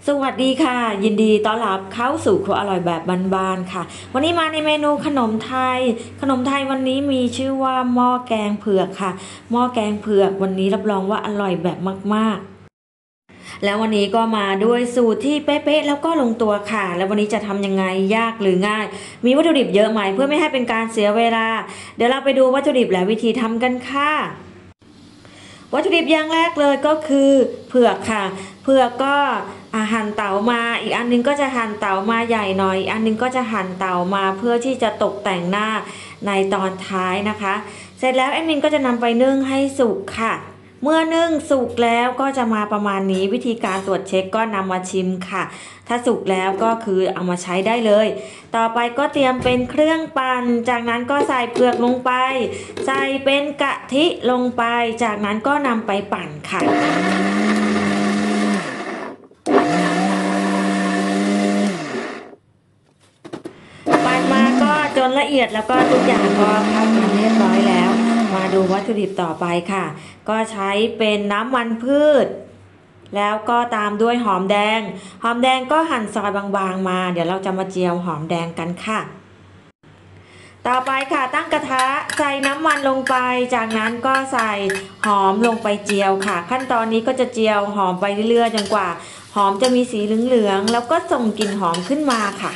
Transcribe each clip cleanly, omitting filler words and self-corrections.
สวัสดีค่ะยินดีต้อนรับเข้าสู่ครัวอร่อยแบบบ้านๆค่ะวันนี้มาในเมนูขนมไทยวันนี้มีชื่อว่าหม้อแกงเผือกค่ะหม้อแกงเผือกวันนี้รับรองว่าอร่อยแบบมากๆแล้ววันนี้ก็มาด้วยสูตรที่เป๊ะๆแล้วก็ลงตัวค่ะแล้ววันนี้จะทำยังไงยากหรือง่ายมีวัตถุดิบเยอะไหมเพื่อไม่ให้เป็นการเสียเวลาเดี๋ยวเราไปดูวัตถุดิบและวิธีทำกันค่ะ วัตถุดิบอย่างแรกเลยก็คือเผือกค่ะเผือกก็หั่นเต๋ามาอีกอันนึงก็จะหั่นเต๋ามาใหญ่หน่อยอีกอันนึงก็จะหั่นเต๋ามาเพื่อที่จะตกแต่งหน้าในตอนท้ายนะคะเสร็จแล้วแอดมินก็จะนำไปนึ่งให้สุกค่ะเมื่อนึ่งสุกแล้วก็จะมาประมาณนี้วิธีการตรวจเช็คก็นำมาชิมค่ะถ้าสุกแล้วก็คือเอามาใช้ได้เลยต่อไปก็เตรียมเป็นเครื่องปั่นจากนั้นก็ใส่เผือกลงไปใส่เป็นกะทิลงไปจากนั้นก็นำไปปั่นค่ะปั่นมาก็จนละเอียดแล้วก็ทุกอย่างก็เข้ากันเรียบร้อยแล้วมาดูวัตถุดิบต่อไปค่ะก็ใช้เป็นน้ำมันพืชแล้วก็ตามด้วยหอมแดงก็หั่นซอยบางๆมาเดี๋ยวเราจะมาเจียวหอมแดงกันค่ะต่อไปค่ะตั้งกระทะใส่น้ำมันลงไปจากนั้นก็ใส่หอมลงไปเจียวค่ะขั้นตอนนี้ก็จะเจียวหอมไปเรื่อยๆจนกว่าหอมจะมีสีเหลืองๆแล้วก็ส่งกลิ่นหอมขึ้นมาค่ะ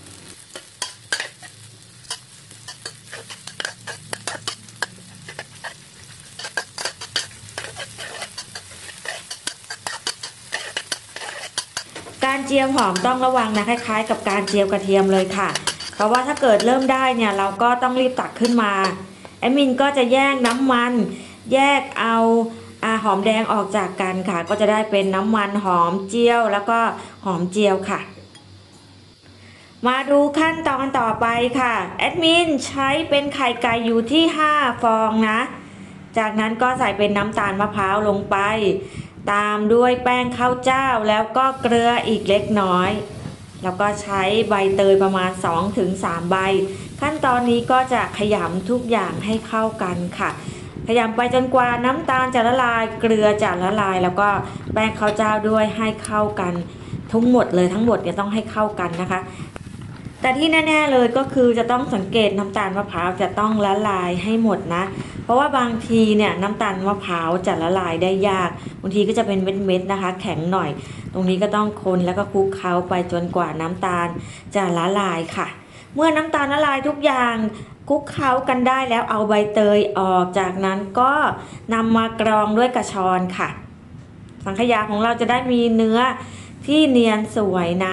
การเจียวหอมต้องระวังนะคล้ายๆกับการเจียวกระเทียมเลยค่ะเพราะว่าถ้าเกิดเริ่มได้เนี่ยเราก็ต้องรีบตักขึ้นมาแอดมินก็จะแยกน้ำมันแยกเอาหอมแดงออกจากกันค่ะก็จะได้เป็นน้ำมันหอมเจียวแล้วก็หอมเจียวค่ะมาดูขั้นตอนต่อไปค่ะแอดมินใช้เป็นไข่ไก่อยู่ที่5ฟองนะจากนั้นก็ใส่เป็นน้ำตาลมะพร้าวลงไปตามด้วยแป้งข้าวเจ้าแล้วก็เกลืออีกเล็กน้อยแล้วก็ใช้ใบเตยประมาณ 2-3 ใบขั้นตอนนี้ก็จะขยำทุกอย่างให้เข้ากันค่ะขยำไปจนกว่าน้ำตาลจะละลายเกลือจะละลายแล้วก็แป้งข้าวเจ้าด้วยให้เข้ากันทั้งหมดเนี่ยต้องให้เข้ากันนะคะแต่ที่แน่ๆเลยก็คือจะต้องสังเกตน้ำตาลมะพร้าวจะต้องละลายให้หมดนะเพราะว่าบางทีเนี่ยน้ำตาลมะพร้าวจะละลายได้ยากบางทีก็จะเป็นเม็ดๆนะคะแข็งหน่อยตรงนี้ก็ต้องคนแล้วก็คลุกเคล้าไปจนกว่าน้ำตาลจะละลายค่ะเมื่อน้ำตาลละลายทุกอย่างคลุกเคล้ากันได้แล้วเอาใบเตยออกจากนั้นก็นำมากรองด้วยกระชอนค่ะสังขยาของเราจะได้มีเนื้อที่เนียนสวยนะ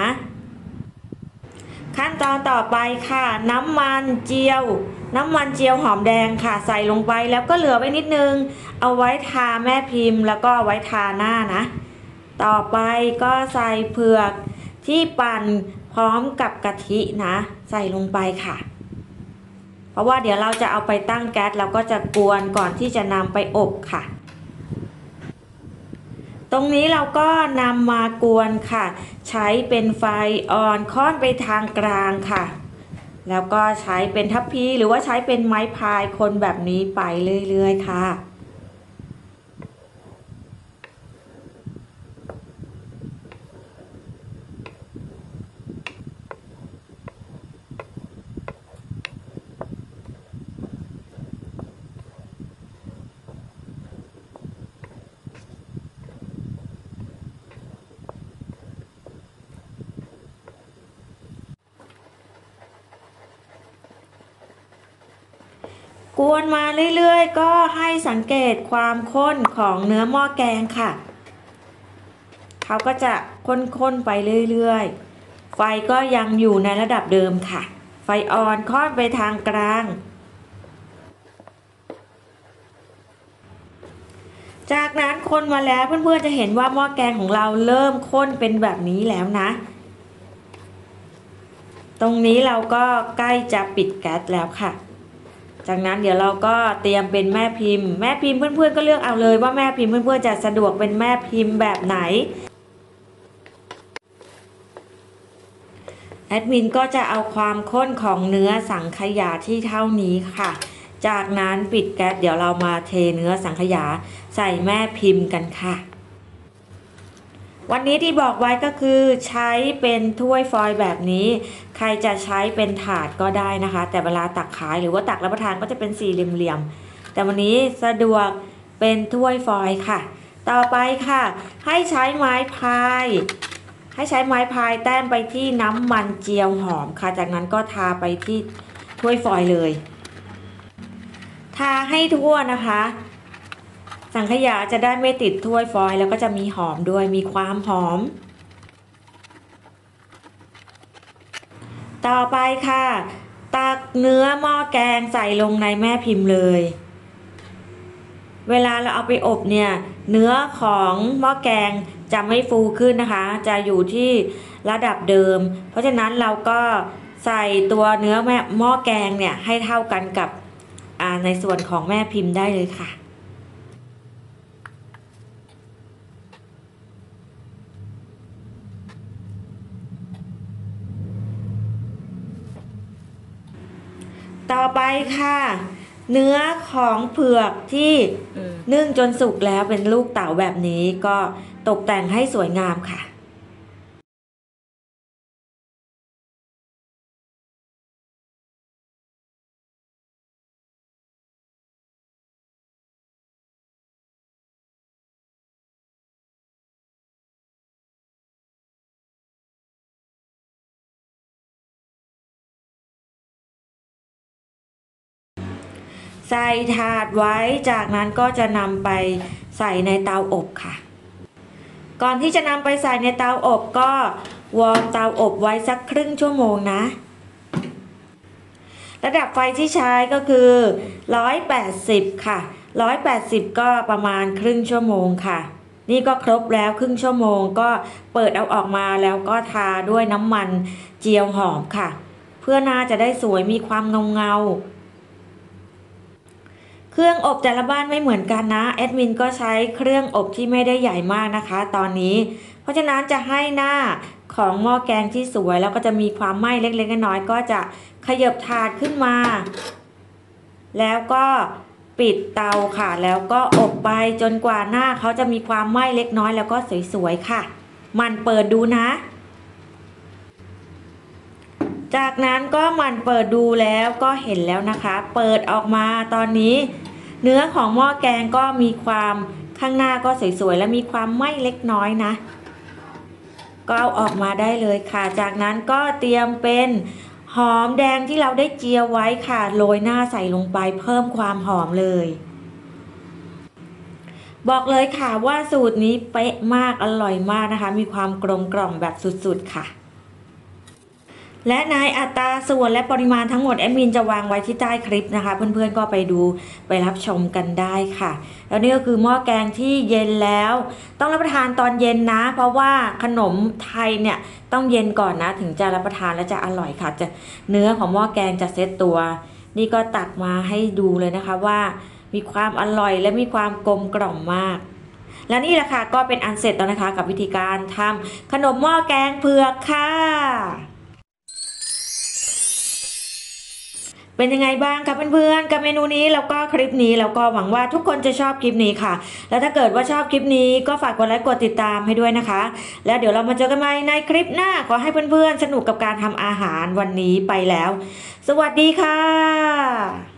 ขั้นตอนต่อไปค่ะน้ำมันเจียวหอมแดงค่ะใส่ลงไปแล้วก็เหลือไว้นิดนึงเอาไว้ทาแม่พิมพ์แล้วก็เอาไว้ทาหน้านะต่อไปก็ใส่เผือกที่ปั่นพร้อมกับกะทินะใส่ลงไปค่ะเพราะว่าเดี๋ยวเราจะเอาไปตั้งแก๊สแล้วก็จะกวนก่อนที่จะนำไปอบค่ะตรงนี้เราก็นำมากวนค่ะใช้เป็นไฟอ่อนค่อนไปทางกลางค่ะแล้วก็ใช้เป็นทัพพีหรือว่าใช้เป็นไม้พายคนแบบนี้ไปเรื่อยๆค่ะกวนมาเรื่อยๆก็ให้สังเกตความข้นของเนื้อหม้อแกงค่ะเขาก็จะข้นๆไปเรื่อยๆไฟก็ยังอยู่ในระดับเดิมค่ะไฟอ่อนค่อนไปทางกลางจากนั้นคนมาแล้วเพื่อนๆจะเห็นว่าหม้อแกงของเราเริ่มข้นเป็นแบบนี้แล้วนะตรงนี้เราก็ใกล้จะปิดแก๊สแล้วค่ะจากนั้นเดี๋ยวเราก็เตรียมเป็นแม่พิมพ์เพื่อนๆก็เลือกเอาเลยว่าแม่พิมพ์เพื่อนๆจะสะดวกเป็นแม่พิมพ์แบบไหนแอดมินก็จะเอาความข้นของเนื้อสังขยาที่เท่านี้ค่ะจากนั้นปิดแก๊สเดี๋ยวเรามาเทเนื้อสังขยาใส่แม่พิมพ์กันค่ะวันนี้ที่บอกไว้ก็คือใช้เป็นถ้วยฟอยล์แบบนี้ใครจะใช้เป็นถาดก็ได้นะคะแต่เวลาตักขายหรือว่าตักรับประทานก็จะเป็นสี่เหลี่ยมๆแต่วันนี้สะดวกเป็นถ้วยฟอยล์ค่ะต่อไปค่ะให้ใช้ไม้พายแต้มไปที่น้ำมันเจียวหอมค่ะจากนั้นก็ทาไปที่ถ้วยฟอยล์เลยทาให้ทั่วนะคะสังขยาจะได้ไม่ติดถ้วยฟอยล์แล้วก็จะมีหอมด้วยมีความหอมต่อไปค่ะตักเนื้อหม้อแกงใส่ลงในแม่พิมพ์เลยเวลาเราเอาไปอบเนี่ยเนื้อของหม้อแกงจะไม่ฟูขึ้นนะคะจะอยู่ที่ระดับเดิมเพราะฉะนั้นเราก็ใส่ตัวเนื้อหม้อแกงเนี่ยให้เท่ากันกับในส่วนของแม่พิมพ์ได้เลยค่ะต่อไปค่ะเนื้อของเผือกที่นึ่งจนสุกแล้วเป็นลูกเต๋าแบบนี้ก็ตกแต่งให้สวยงามค่ะใส่ถาดไว้จากนั้นก็จะนำไปใส่ในเตาอบค่ะก่อนที่จะนำไปใส่ในเตาอบก็วอร์มเตาอบไว้สักครึ่งชั่วโมงนะระดับไฟที่ใช้ก็คือ180ค่ะ180ก็ประมาณครึ่งชั่วโมงค่ะนี่ก็ครบแล้วครึ่งชั่วโมงก็เปิดเอาออกมาแล้วก็ทาด้วยน้ำมันเจียวหอมค่ะเพื่อหน้าจะได้สวยมีความเงาเครื่องอบแต่ละบ้านไม่เหมือนกันนะแอดมินก็ใช้เครื่องอบที่ไม่ได้ใหญ่มากนะคะตอนนี้เพราะฉะนั้นจะให้หน้าของหม้อแกงที่สวยแล้วก็จะมีความไหม้เล็กๆน้อยๆก็จะขยับถาดขึ้นมาแล้วก็ปิดเตาค่ะแล้วก็อบไปจนกว่าหน้าเขาจะมีความไหม้เล็กน้อยแล้วก็สวยๆค่ะมันเปิดดูนะจากนั้นก็มันเปิดดูแล้วก็เห็นแล้วนะคะเปิดออกมาตอนนี้เนื้อของหม้อแกงก็มีความข้างหน้าก็สวยๆและมีความไหม้เล็กน้อยนะก็เอาออกมาได้เลยค่ะจากนั้นก็เตรียมเป็นหอมแดงที่เราได้เจียวไว้ค่ะโรยหน้าใส่ลงไปเพิ่มความหอมเลยบอกเลยค่ะว่าสูตรนี้เป๊ะมากอร่อยมากนะคะมีความกลมกล่อมแบบสุดๆค่ะและในอัตราส่วนและปริมาณทั้งหมดแอดมินจะวางไว้ที่ใต้คลิปนะคะเพื่อนๆก็ไปดูไปรับชมกันได้ค่ะแล้วนี่ก็คือหม้อแกงที่เย็นแล้วต้องรับประทานตอนเย็นนะเพราะว่าขนมไทยเนี่ยต้องเย็นก่อนนะถึงจะรับประทานและจะอร่อยค่ะจะเนื้อของหม้อแกงจะเซตตัวนี่ก็ตักมาให้ดูเลยนะคะว่ามีความอร่อยและมีความกลมกล่อมมากและนี่แหละค่ะก็เป็นอันเสร็จแล้วนะคะกับวิธีการทำขนมหม้อแกงเผือกค่ะเป็นยังไงบ้างคะเพื่อนๆกับเมนูนี้แล้วก็คลิปนี้แล้วก็หวังว่าทุกคนจะชอบคลิปนี้ค่ะแล้วถ้าเกิดว่าชอบคลิปนี้ก็ฝากกดไลค์กดติดตามให้ด้วยนะคะแล้วเดี๋ยวเรามาเจอกันใหม่ในคลิปหน้าขอให้เพื่อนๆสนุกกับการทำอาหารวันนี้ไปแล้วสวัสดีค่ะ